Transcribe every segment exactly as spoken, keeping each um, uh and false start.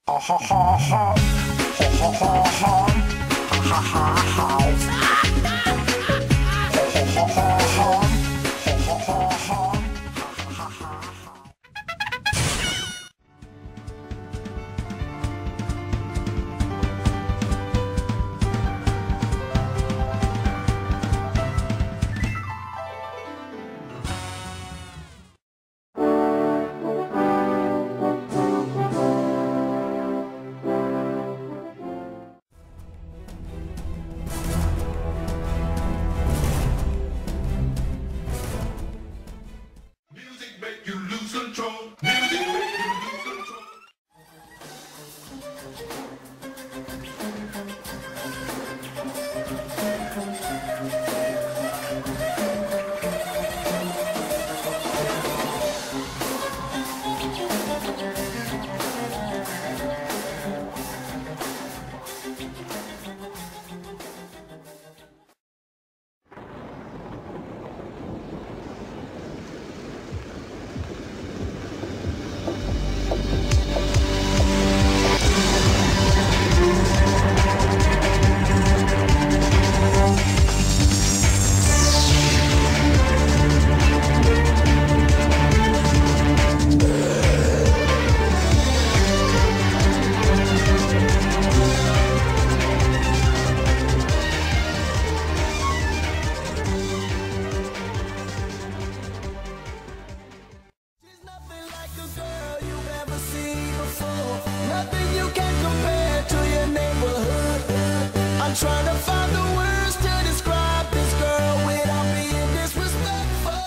I'm trying to find the words to describe this girl without being disrespectful.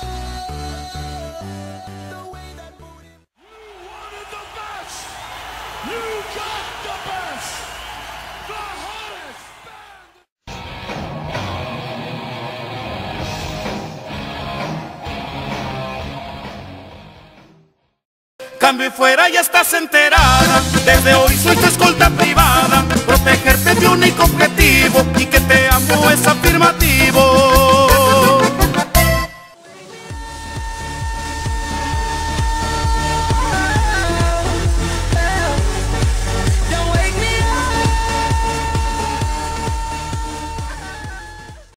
The way that booty. You wanted the best. You got the best. The hottest band. Cambio y fuera, ya estás enterada. Desde hoy soy tu escolta privada. Protegerte es mi único objetivo y que te amo es afirmativo.